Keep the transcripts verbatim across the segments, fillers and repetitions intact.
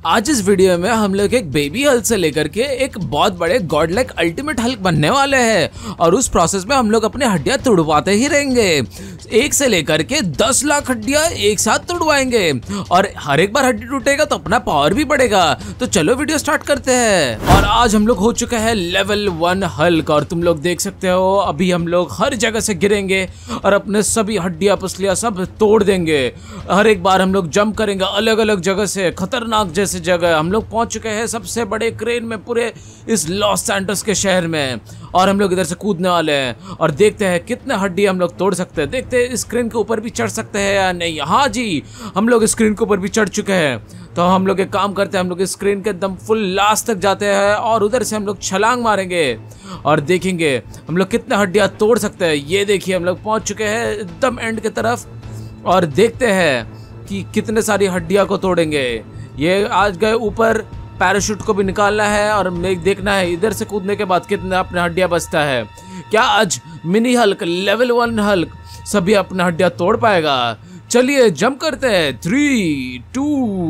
आज इस वीडियो में हम लोग एक बेबी हल्क से लेकर के एक बहुत बड़े गॉड लाइक अल्टीमेट हल्क बनने वाले हैं और उस प्रोसेस में हम लोग अपने हड्डियां तुड़वाते ही रहेंगे। एक से लेकर के दस लाख हड्डियां एक साथ तुड़वाएंगे और हर एक बार हड्डी टूटेगा तो अपना पावर भी बढ़ेगा। तो चलो वीडियो स्टार्ट करते हैं। और आज हम लोग हो चुके हैं लेवल वन हल्क और तुम लोग देख सकते हो अभी हम लोग हर जगह से गिरेंगे और अपने सभी हड्डियां पसलियां सब तोड़ देंगे। हर एक बार हम लोग जंप करेंगे अलग अलग जगह से, खतरनाक जैसे जगह। हम लोग पहुंच चुके हैं सबसे बड़े क्रेन में पूरे इस लॉस सैंटोस के शहर में और हम लोग इधर से कूदने वाले हैं और देखते हैं कितने हड्डी हम लोग तोड़ सकते हैं। देखते हैं इस क्रेन के ऊपर भी चढ़ सकते हैं या नहीं। हाँ जी, हम लोग इस क्रेन के ऊपर भी चढ़ चुके हैं। तो हम लोग एक काम करते हैं, हम लोग इस क्रेन के एकदम फुल लास्ट तक जाते हैं और उधर से हम लोग छलांग मारेंगे और देखेंगे हम लोग कितने हड्डियां तोड़ सकते हैं। ये देखिए हम लोग पहुंच चुके हैं एकदम एंड की तरफ और देखते हैं कि कितने सारी हड्डियां को तोड़ेंगे। ये आज गए ऊपर, पैराशूट को भी निकालना है और देखना है इधर से कूदने के बाद कितना अपने हड्डियां बचता है। क्या आज mini Hulk level one Hulk सभी अपने हड्डियां तोड़ पाएगा? चलिए जंप करते हैं। थ्री टू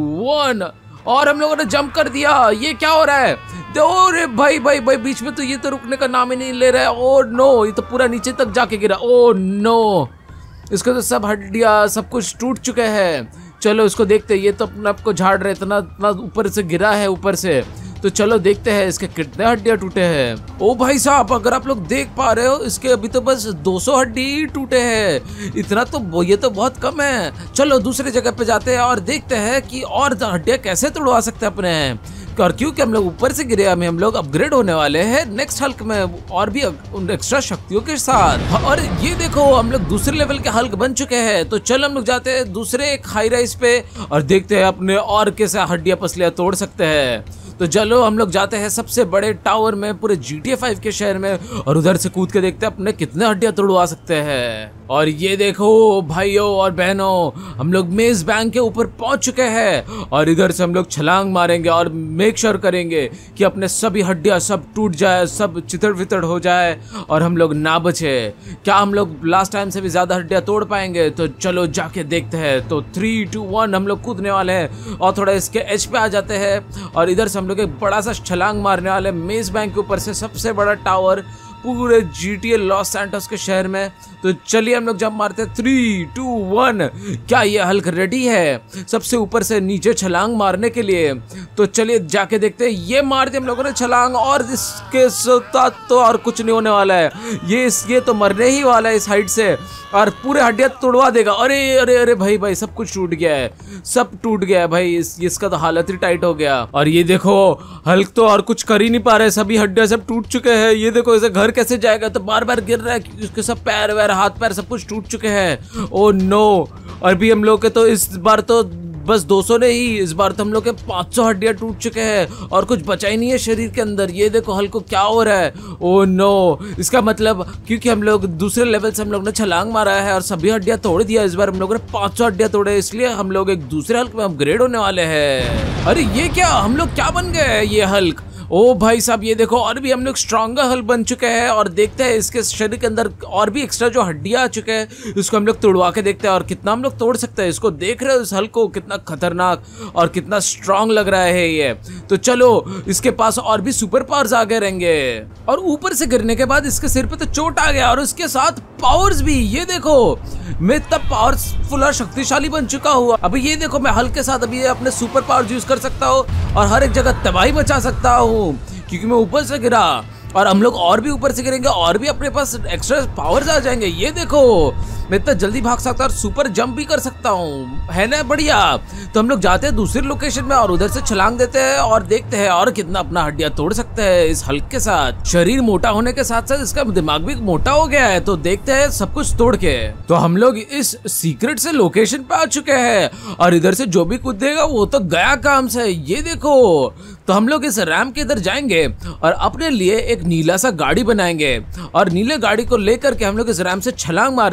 वन और हम लोगों ने जंप कर दिया। ये क्या हो रहा है? अरे भाई भाई भाई बीच में तो ये तो रुकने का नाम ही नहीं ले रहा है। ओ नो, ये तो पूरा नीचे तक जाके गिरा। ओ नो, इसके तो सब हड्डियां सब कुछ टूट चुके हैं। चलो इसको देखते हैं। ये तो अपने आप को झाड़ रहे, इतना इतना ऊपर से गिरा है ऊपर से। तो चलो देखते हैं इसके कितने हड्डियां टूटे हैं। ओ भाई साहब, अगर आप लोग देख पा रहे हो इसके अभी तो बस दो सौ हड्डी टूटे हैं। इतना तो ये तो बहुत कम है। चलो दूसरी जगह पे जाते हैं और देखते हैं कि और हड्डियां कैसे तोड़वा सकते हैं अपने हैं। और क्योंकि हम लोग ऊपर से गिरे हमें हम लोग अपग्रेड होने वाले हैं नेक्स्ट हल्क में और भी एक्स्ट्रा शक्तियों के साथ। और ये देखो हम लोग दूसरे लेवल के हल्क बन चुके हैं। तो चलो हम लोग जाते हैं दूसरे एक हाई राइज पे और देखते हैं अपने और कैसे हड्डियां पसलियां तोड़ सकते हैं। तो चलो हम लोग जाते हैं सबसे बड़े टावर में पूरे जी टी ए फाइव के शहर में और उधर से कूद के देखते हैं अपने कितने हड्डियां तोड़वा सकते हैं। और ये देखो भाइयों और बहनों, हम लोग मेज बैंक के ऊपर पहुंच चुके हैं और इधर से हम लोग छलांग मारेंगे और मेक श्योर करेंगे कि अपने सभी हड्डियां सब टूट जाए, सब चितड़ वितड़ हो जाए और हम लोग ना बचे। क्या हम लोग लास्ट टाइम से भी ज्यादा हड्डियां तोड़ पाएंगे? तो चलो जाके देखते हैं। तो थ्री टू वन हम लोग कूदने वाले हैं और थोड़ा इसके एज पे आ जाते हैं और इधर से हम लोग एक बड़ा सा छलांग मारने वाले मेज बैंक के ऊपर से, सबसे बड़ा टावर पूरे G T A Los Santos के शहर में। तो चलिए हम लोग जंप मारते हैं। Three two one. क्या ये हल्क रेडी है सबसे ऊपर से नीचे छलांग मारने के लिए? तो चलिए जाके देखते हैं। ये मार दी हम लोगों ने छलांग और इसके साथ तो और कुछ नहीं होने वाला है। ये ये तो मरने ही वाला है इस हाइट से और पूरे हड्डियां तोड़वा देगा। अरे अरे अरे भाई भाई सब कुछ टूट गया है, सब टूट गया है भाई। इस, इसका तो हालत ही टाइट हो गया। और ये देखो हल्क तो और कुछ कर ही नहीं पा रहे, सभी हड्डियां सब टूट चुके हैं। ये देखो इसे घर कैसे जाएगा, तो बार बार गिर रहा है। उसके सब पैर वैर हाथ पैर सब कुछ टूट चुके हैं। ओ नो, और भी हम लोग के तो इस बार तो बस दो सौ नहीं, इस बार तो हम लोग के पाँच सौ हड्डियां टूट चुके हैं और कुछ बचा ही नहीं है शरीर के अंदर। ये देखो हल्क को क्या हो रहा है। ओ नो, इसका मतलब क्योंकि हम लोग दूसरे लेवल से हम लोग ने छलांग मारा है और सभी हड्डियां तोड़ दिया। इस बार हम लोगों ने पाँच सौ हड्डियां तोड़े, इसलिए हम लोग एक दूसरे हल्क में अपग्रेड होने वाले हैं। अरे ये क्या, हम लोग क्या बन गए? ये हल्क, ओ भाई साहब ये देखो और भी हम लोग स्ट्रॉन्गर हल्क बन चुके हैं और देखते हैं इसके शरीर के अंदर और भी एक्स्ट्रा जो हड्डियां आ चुके हैं इसको हम लोग तोड़वा के देखते हैं और कितना हम लोग तोड़ सकते हैं। इसको देख रहे हो इस हल्क को, कितना खतरनाक और कितना स्ट्रांग लग रहा है ये। तो चलो इसके पास और भी सुपर पावर्स आ गए रहेंगे और ऊपर से गिरने के बाद इसके सिर पे तो चोट आ गया और उसके साथ पावर्स भी। ये देखो मैं इतना पावरफुल और शक्तिशाली बन चुका हूँ। अभी ये देखो मैं हल्क के साथ अभी अपने सुपर पावर्स यूज कर सकता हूँ और हर एक जगह तबाही मचा सकता हूँ क्योंकि मैं ऊपर से गिरा। और हम लोग और भी ऊपर से गिरेंगे और भी अपने पास एक्स्ट्रा पावर्स आ जाएंगे। ये देखो मैं इतना जल्दी भाग सकता हूँ और सुपर जंप भी कर सकता हूँ, है ना बढ़िया। तो हम लोग जाते हैं दूसरी लोकेशन में और उधर से छलांग देते हैं और देखते हैं और कितना अपना हड्डियां तोड़ सकते हैं इस हल्क के साथ। शरीर मोटा होने के साथ साथ इसका दिमाग भी मोटा हो गया है। तो देखते हैं सब कुछ तोड़ के। तो हम लोग इस सीक्रेट से लोकेशन पे आ चुके हैं और इधर से जो भी कूदेगा वो तो गया काम से। ये देखो, तो हम लोग इस रैम के इधर जाएंगे और अपने लिए एक नीला सा गाड़ी बनाएंगे और नीले गाड़ी को लेकर के हम लोग इस रैम से छलांग मारेंगे और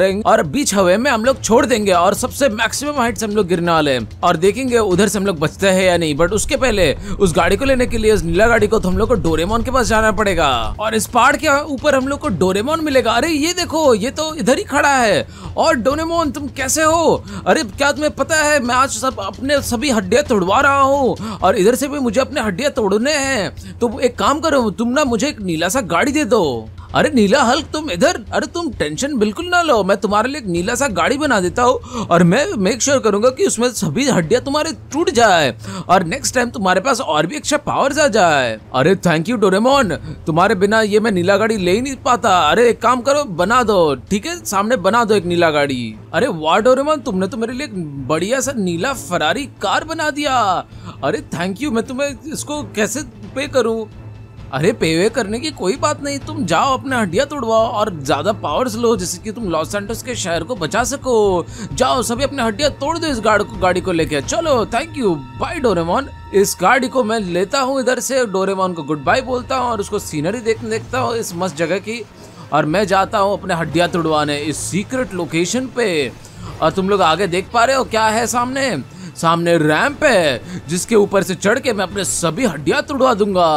बीच हवा में हम लोग छोड़ देंगे और सबसे मैक्सिमम हाइट से हम लोग गिरने वाले हैं और देखेंगे उधर से हम लोग बचते हैं या नहीं। बट उसके पहले उस गाड़ी को लेने के लिए, उस नीला गाड़ी को, तो हम लोग को डोरेमोन के पास जाना पड़ेगा और इस पहाड़ के ऊपर हम लोग को डोरेमोन मिलेगा। अरे ये देखो, ये तो इधर ही खड़ा है। और डोरेमोन तुम कैसे हो? अरे क्या तुम्हें पता है मैं आज सब अपने सभी हड्डियां तोड़वा रहा हूँ और इधर से भी मुझे अपने हड्डियां तोड़ने हैं। तो एक काम करो, तुम ना मुझे एक नीला सा गाड़ी दे दो। अरे नीला हल्क तुम इधर, अरे तुम टेंशन बिल्कुल ना लो, मैं तुम्हारे लिए एक नीला सा गाड़ी बना देता हूँ और मैं मेक श्योर करूंगा कि उसमें सभी हड्डियां तुम्हारे टूट जाए और नेक्स्ट टाइम तुम्हारे पास और भी एक्स्ट्रा पावर्स आ जाए। अरे थैंक यू डोरेमोन, तुम्हारे बिना ये मैं नीला गाड़ी ले ही नहीं पाता। अरे एक काम करो, बना दो, ठीक है, सामने बना दो एक नीला गाड़ी। अरे वाह डोरेमोन, तुमने तो मेरे लिए एक बढ़िया सा नीला फरारी कार बना दिया। अरे थैंक यू, मैं तुम्हें इसको कैसे पे करूँ? अरे पेवे करने की कोई बात नहीं, तुम जाओ अपने हड्डियां तोड़वाओ और ज्यादा पावर्स लो जिससे कि तुम लॉस सैंटोस के शहर को बचा सको। जाओ सभी अपने हड्डियां तोड़ दो इस गाड़ी को गाड़ी को लेके। चलो थैंक यू, बाय डोरेमोन। इस गाड़ी को मैं लेता हूँ इधर से, डोरेमोन को गुड बाय बोलता हूँ और उसको सीनरी देखने देखता हूँ इस मस्त जगह की और मैं जाता हूँ अपने हड्डियां तोड़वाने इस सीक्रेट लोकेशन पे। और तुम लोग आगे देख पा रहे हो क्या है सामने? सामने रैंप है जिसके ऊपर से चढ़ के मैं अपने सभी हड्डियां तोड़वा दूंगा।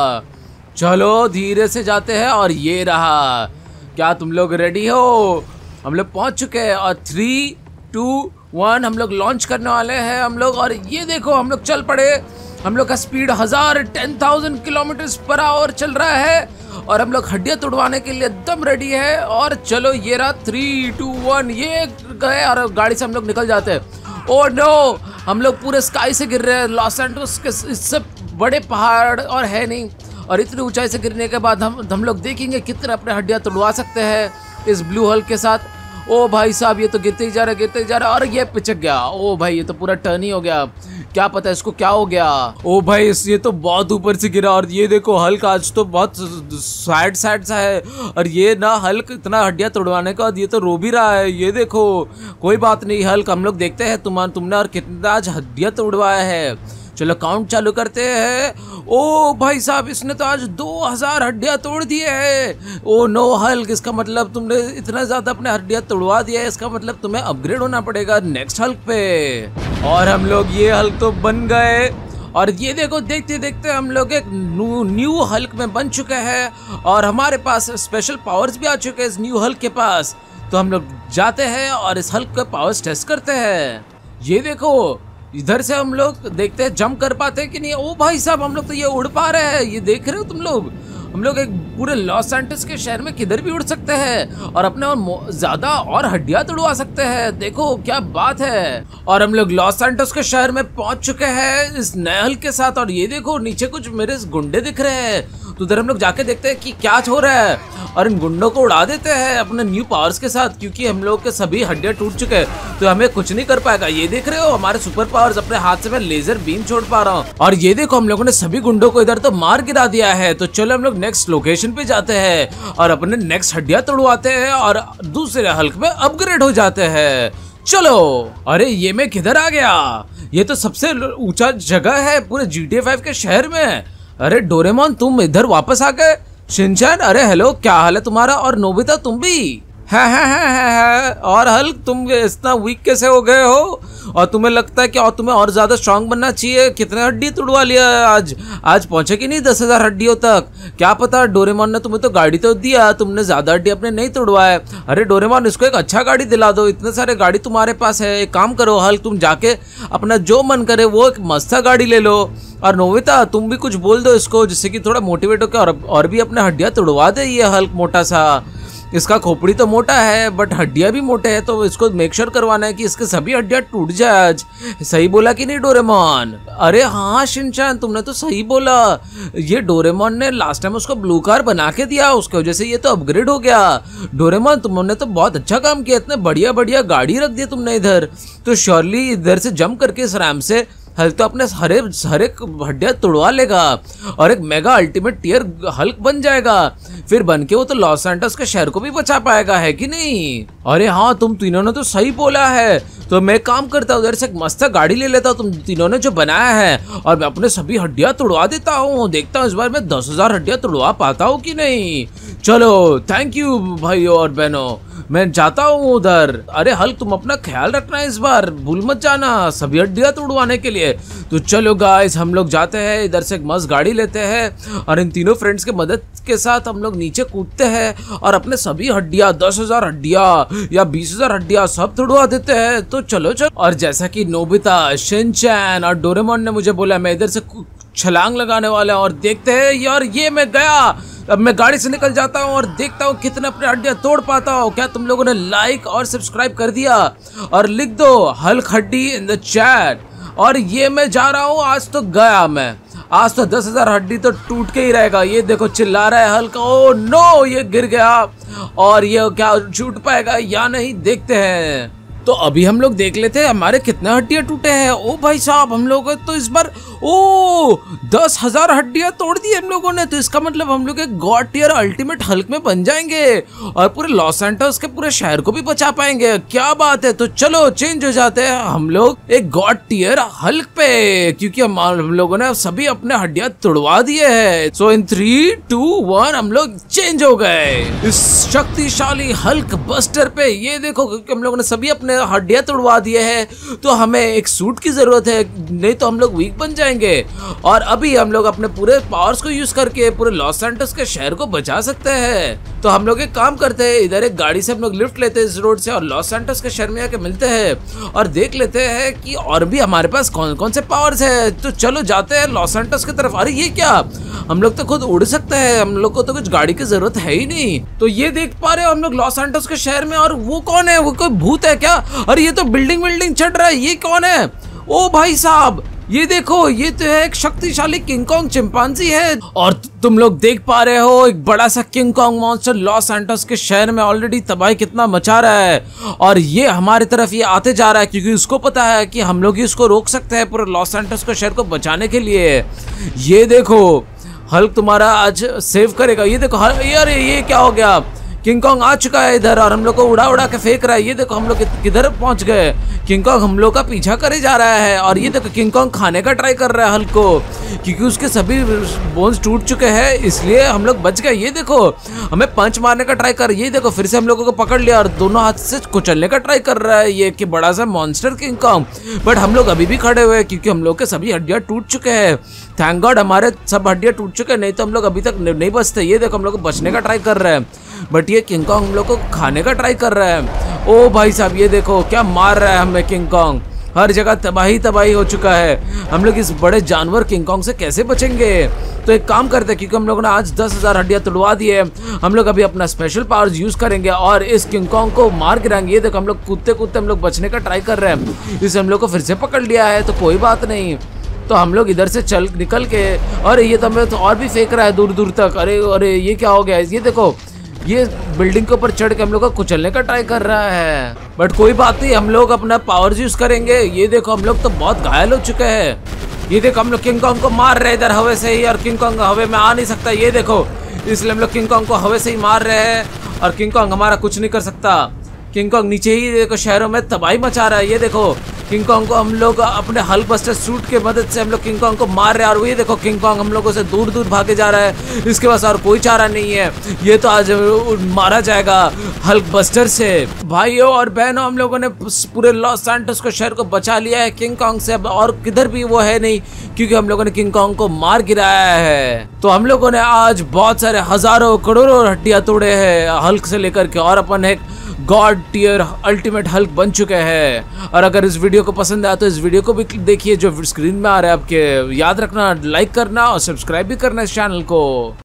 चलो धीरे से जाते हैं और ये रहा। क्या तुम लोग रेडी हो? हम लोग पहुंच चुके हैं और थ्री टू वन हम लोग लॉन्च करने वाले हैं हम लोग। और ये देखो हम लोग चल पड़े। हम लोग का स्पीड हजार ten thousand kilometre per hour चल रहा है और हम लोग हड्डियां तोड़वाने के लिए एकदम रेडी है। और चलो ये रहा, थ्री टू वन, ये गए और गाड़ी से हम लोग निकल जाते हैं। ओह नो, हम लोग पूरे स्काई से गिर रहे हैं। लॉस सैंटोस के इससे बड़े पहाड़ और है नहीं और इतनी ऊंचाई से गिरने के बाद हम हम लोग देखेंगे कितने अपने हड्डियां तोड़वा सकते हैं इस ब्लू हल्क के साथ। ओ भाई साहब, ये तो गिरते ही जा रहा है, गिरते ही जा रहा है और ये पिचक गया। ओ भाई, ये तो पूरा टर्न ही हो गया। क्या पता इसको क्या हो गया। ओ भाई, ये तो बहुत ऊपर से गिरा और ये देखो हल्क आज तो बहुत सैड सैड सा है और ये ना हल्क इतना हड्डियां तोड़वाने के बाद ये तो रो भी रहा है। ये देखो, कोई बात नहीं हल्क, हम लोग देखते हैं तुम तुमने और कितना आज हड्डियां तोड़वाया है। चलो काउंट चालू करते हैं। ओ भाई साहब, इसने तो आज दो हज़ार हड्डियां तोड़ दिए हैं। ओ नो हल्क, इसका मतलब तुमने इतना ज्यादा अपने हड्डियां तोड़वा दिया है, इसका मतलब तुम्हें अपग्रेड होना पड़ेगा नेक्स्ट हल्क पे। और हम लोग ये हल्क तो बन गए और ये देखो देखते देखते हम लोग एक न्यू हल्क में बन चुके हैं और हमारे पास स्पेशल पावर्स भी आ चुके हैं इस न्यू हल्क के पास। तो हम लोग जाते हैं और इस हल्क के पावर्स टेस्ट करते हैं। ये देखो, इधर से हम लोग देखते हैं जंप कर पाते हैं कि नहीं। ओ भाई साहब, हम लोग तो ये उड़ पा रहे हैं। ये देख रहे हो तुम लोग, हम लोग एक पूरे लॉस सैंटोस के शहर में किधर भी उड़ सकते हैं और अपने और ज्यादा और हड्डियां तोड़वा सकते हैं। देखो क्या बात है। और हम लोग लॉस सैंटोस के शहर में पहुंच चुके हैं इस नए हल्क के साथ। और ये देखो नीचे कुछ मेरे गुंडे दिख रहे हैं, तो उधर हम लोग जाके देखते हैं कि क्या हो रहा है और इन गुंडों को उड़ा देते हैं अपने न्यू पावर्स के साथ, क्योंकि हम लोग के सभी हड्डियां टूट चुके हैं तो हमें कुछ नहीं कर पाएगा। ये देख रहे हो हमारे सुपर पावर्स, अपने हाथ से मैं लेजर बीम छोड़ पा रहा हूँ। और ये देखो हम लोगों ने सभी गुंडों को इधर तो मार गिरा दिया है। तो चलो हम लोग नेक्स्ट लोकेशन पे जाते हैं और अपने नेक्स्ट हड्डियां तोड़वाते हैं और दूसरे हल्क में अपग्रेड हो जाते हैं। चलो, अरे ये मैं किधर आ गया? ये तो सबसे ऊंचा जगह है पूरे जी टी ए फाइव के शहर में। अरे डोरेमोन, तुम इधर वापस आ गए। शिनचैन, अरे हेलो, क्या हाल है तुम्हारा? और नोबिता, तुम भी? है है है है है। और हल्क, तुम इतना वीक कैसे हो गए हो? और तुम्हें लगता है कि और तुम्हें और ज्यादा स्ट्रांग बनना चाहिए। कितने हड्डी तोड़वा लिया आज? आज पहुंचे कि नहीं दस हजार हड्डियों तक? क्या पता, डोरेमोन ने तुम्हें तो गाड़ी तो दिया, तुमने ज्यादा हड्डी अपने नहीं तोड़वाए। अरे डोरेमोन, इसको एक अच्छा गाड़ी दिला दो, इतने सारे गाड़ी तुम्हारे पास है। एक काम करो हल्क, तुम जाके अपना जो मन करे वो एक मस्त गाड़ी ले लो। और नोबिता, तुम भी कुछ बोल दो इसको जिससे कि थोड़ा मोटिवेट होकर और, और भी अपने हड्डियां तोड़वा दे। ये हल्क मोटा सा, इसका खोपड़ी तो मोटा है बट हड्डियां भी मोटे हैं, तो इसको मेक श्योर करवाना है कि इसके सभी हड्डियां टूट जाए आज। सही बोला कि नहीं डोरेमोन? अरे हाँ शिनचैन, तुमने तो सही बोला। ये डोरेमोन ने लास्ट टाइम उसको ब्लू कार बना के दिया, उसकी वजह से ये तो अपग्रेड हो गया। डोरेमोन, तुमने तो बहुत अच्छा काम किया, इतने बढ़िया बढ़िया गाड़ी रख दी तुमने इधर। तो श्योरली इधर से जंप करके इस रैम से हल्क तो अपने हरे हरे हड्डियां तोड़वा लेगा और एक मेगा अल्टीमेट टियर हल्क बन जाएगा। फिर बन के वो तो लॉस सैंटोस के शहर को भी बचा पाएगा, है कि नहीं? अरे हाँ, तुम तीनों ने तो सही बोला है। तो मैं काम करता हूँ, उधर से एक मस्त गाड़ी ले लेता हूँ तुम तीनों ने जो बनाया है और मैं अपने सभी हड्डियां तोड़वा देता हूँ। देखता हूँ इस बार मैं दस हजार हड्डियां तोड़वा पाता हूँ कि नहीं। चलो थैंक यू भाइयों और बहनों, मैं जाता हूँ उधर। अरे हल्क तुम अपना ख्याल रखना इस बार, भूल मत जाना सभी हड्डियां तोड़वाने के लिए। तो चलो गाइस हम लोग जाते हैं, इधर से एक मस्त गाड़ी लेते हैं और इन तीनों फ्रेंड्स की मदद के साथ हम लोग नीचे कूदते हैं और अपने सभी हड्डियां दस हजार हड्डियां या बीस हजार हड्डियां सब तोड़वा देते हैं। तो चलो चलो। और जैसा कि नोबिता, शिनचैन और डोरेमोन ने मुझे बोला, मैं इधर से छलांग लगाने वाला हूँ और देखते हैं यार, ये मैं गया। अब मैं गाड़ी से निकल जाता हूँ और देखता हूँ कितने अपने हड्डियां तोड़ पाता हूँ। क्या तुम लोगों ने लाइक और सब्सक्राइब कर दिया? और लिख दो हल्क हड्डी इन द चैट। और ये मैं जा रहा हूँ, आज तो गया मैं, आज तो दस हजार हड्डी तो टूट के ही रहेगा। ये देखो चिल्ला रहा है हल्क, ओ नो ये गिर गया और ये क्या छूट पाएगा या नहीं, देखते हैं। तो अभी हम लोग देख लेते हैं हमारे कितने हड्डियां टूटे हैं। ओ भाई साहब हम लोग तो इस बार ओ दस हजार हड्डियां तोड़ दी हम लोगों ने। तो इसका मतलब हम लोग एक गॉड टियर अल्टीमेट हल्क में बन जाएंगे और पूरे लॉस सैंटोस के पूरे शहर को भी बचा पाएंगे। क्या बात है। तो चलो चेंज हो जाते हैं हम लोग एक गॉड टियर हल्क पे, क्योंकि हम, हम लोगों ने सभी अपने हड्डियां तोड़वा दिए हैं। So in three two one हम लोग चेंज हो गए इस शक्तिशाली हल्क बस्टर पे। ये देखो क्योंकि हम लोगों ने सभी अपने हड्डियां तोड़वा दिए हैं तो हमें एक सूट की जरूरत है, नहीं तो हम लोग वीक बन जाएंगे। और अभी हम लोग अपने पूरे पावर्स को यूज करके पूरे लॉस सैंटोस के शहर को बचा सकते हैं। तो हम लोग एक काम करते हैं, इधर एक गाड़ी से हम लोग लिफ्ट लेते हैं इस रोड से और लॉस सैंटोस के शहर में आके मिलते हैं और देख लेते हैं कि और भी हमारे पास कौन कौन से पावर्स है। तो चलो जाते हैं लॉस सैंटोस की तरफ। अरे ये क्या, हम लोग तो खुद उड़ सकते हैं, हम लोग को तो कुछ गाड़ी की जरूरत है ही नहीं। तो ये देख पा रहे हो हम लोग लॉस सैंटोस के शहर में। और वो कौन है, वो कोई भूत है क्या? अरे ये तो बिल्डिंग बिल्डिंग चढ़ रहा है, ये कौन है? ओ भाई साहब ये देखो, ये तो है एक शक्तिशाली किंग कॉन्ग चिंपांजी है। और तुम लोग देख पा रहे हो एक बड़ा सा King Kong monster Los Santos के शहर में ऑलरेडी तबाही कितना मचा रहा है और ये हमारी तरफ ये आते जा रहा है क्योंकि उसको पता है कि हम लोग ही उसको रोक सकते हैं पूरे लॉस सैंटोस के शहर को बचाने के लिए। ये देखो हल्क तुम्हारा आज सेव करेगा। ये देखो यार ये क्या हो गया, किंग कॉन्ग आ चुका है इधर और हम लोग को उड़ा उड़ा के फेंक रहा है। ये देखो हम लोग किधर पहुंच गए, किंग कॉन्ग हम लोग का पीछा करे जा रहा है। और ये देखो किंग कॉन्ग खाने का ट्राई कर रहा है हल्क को क्योंकि उसके सभी बोन्स टूट चुके हैं, इसलिए हम लोग बच गए। ये देखो हमें पंच मारने का ट्राई कर, ये देखो फिर से हम लोगों को पकड़ लिया और दोनों हाथ से कुचलने का ट्राई कर रहा है ये कि बड़ा सा मॉन्स्टर किंग कॉन्ग। बट हम लोग अभी भी खड़े हुए हैं क्योंकि हम लोग के सभी हड्डियां टूट चुके हैं। थैंक गॉड हमारे सब हड्डियां टूट चुके हैं, नहीं तो हम लोग अभी तक नहीं बचते। ये देखो हम लोग को बचने का ट्राई कर रहे हैं बट ये किंग कॉन्ग हम लोग को खाने का ट्राई कर रहा है। ओ भाई साहब ये देखो क्या मार रहा है हमें किंग कॉन्ग, हर जगह तबाही तबाही हो चुका है। हम लोग इस बड़े जानवर किंग कॉन्ग से कैसे बचेंगे? तो एक काम करते हैं क्योंकि हम लोगों ने आज दस हजार हड्डियां तोड़वा दी है, हम लोग अभी अपना स्पेशल पावर्स यूज करेंगे और इस किंग कॉन्ग को मार गिराएंगे। ये देखो हम लोग कूदते कूदते हम लोग बचने का ट्राई कर रहे हैं, इसे हम लोग को फिर से पकड़ लिया है तो कोई बात नहीं। तो हम लोग इधर से चल निकल के, अरे ये तो हमें तो और भी फेंक रहा है दूर दूर तक। अरे अरे ये क्या हो गया, ये देखो ये बिल्डिंग के ऊपर चढ़ के हम लोग को कुचलने का ट्राई कर रहा है। बट कोई बात नहीं, हम लोग अपना पावर यूज करेंगे। ये देखो हम लोग तो बहुत घायल हो चुके हैं। ये देखो हम लोग किंग कॉन्ग को मार रहे हैं इधर हवा से ही और किंग कॉन्ग हवा में आ नहीं सकता। ये देखो इसलिए हम लोग किंग कॉन्ग को हवा से ही मार रहे हैं और किंग कॉन्ग हमारा कुछ नहीं कर सकता। किंग कॉन्ग नीचे ही देखो शहरों में तबाही मचा रहा है। ये देखो किंग कॉन्ग को हम लोग अपने हल्क बस्टर सूट के मदद से हम लोग किंग कॉन्ग को मार रहे हैं और ये देखो किंग कॉन्ग हम लोगों से दूर दूर भागे जा रहा है। इसके पास और कोई चारा नहीं है, ये तो आज मारा जाएगा हल्क बस्टर से। भाइयों और बहनों हम लोगों ने पूरे लॉस सैंटोस को शहर को बचा लिया है किंग कॉन्ग से। अब और किधर भी वो है नहीं क्योंकि हम लोगों ने किंग कॉन्ग को मार गिराया है। तो हम लोगों ने आज बहुत सारे हजारों करोड़ों हड्डियां तोड़े हैं हल्क से लेकर के और अपन एक गॉड टियर अल्टीमेट हल्क बन चुके हैं। और अगर इस वीडियो को पसंद आया तो इस वीडियो को भी देखिए जो स्क्रीन में आ रहा है आपके। याद रखना लाइक करना और सब्सक्राइब भी करना इस चैनल को।